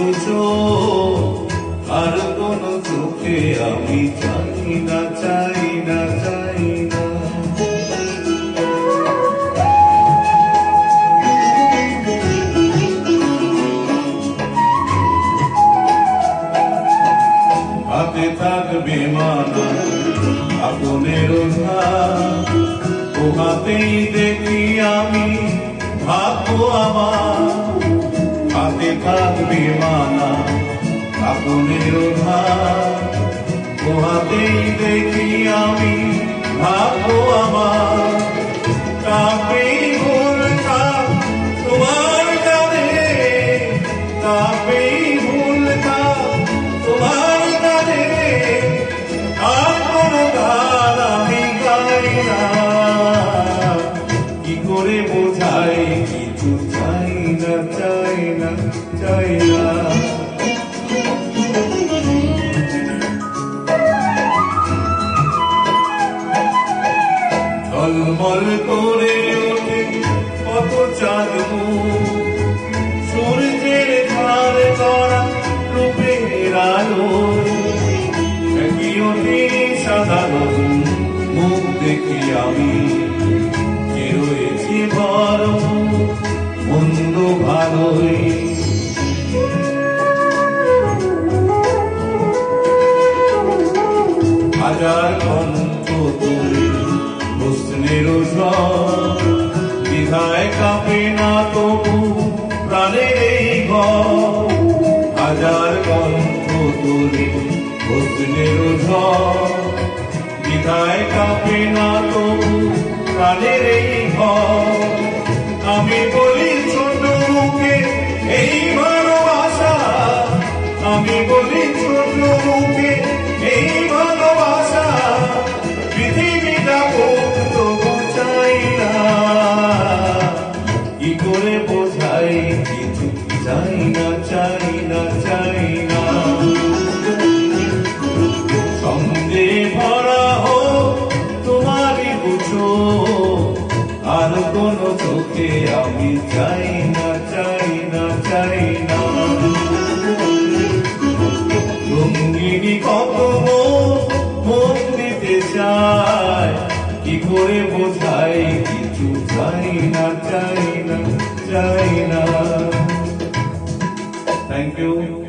বুঝো আর কোন চোখে আমি চাই না চাই না চাই না। হাতে থাকবে মানা আপনের ও হাতেই দেখি আমি ভাগ্য আমার। হাতে থাকবে মানা আপনের ও হাতেই দেখি আমি ভাগ্য আমার। কাপেই ভুল থাক তোমার গানে, কাপেই ভুল থাক তোমার গানে, আর কোন গান আমি গাই না। কি করে বোঝাই কিছু চাই না চাই না চাই না। ঝলমল করে ওঠে কত চাঁদ সূর্যের ধার করা রূপের আলো। একই ওঠে সাধারণ মুখ দেখি আমি, যে রয়েছে বড় মন্দ ভালোই। হাজার কণ্ঠ তুলে হোসনের দ্বিধায় কাঁপে না তবু প্রাণের এই ঘর। হাজার কণ্ঠ তুলে হোসনের দ্বিধায় কাঁপে না তবু প্রাণের এই ঘর। আমি বলি ছোট মুখে এই ভালোবাসা, আমি বলি ছোট মুখে এই ভালোবাসা। পৃথিবীটা হোক তবু চাই না। কি করে বোঝাই কিছু চাই না চাই না চাই না। সঙ্গে ভরা হোক তোমারই বুঝো আর কোন চোখে আমি চাই না চাই না চাই না। রঙ্গিনী কত মন দিতে চায়, কি করে বোঝাই কিছু চাই না চাই না চাই না। Thank you.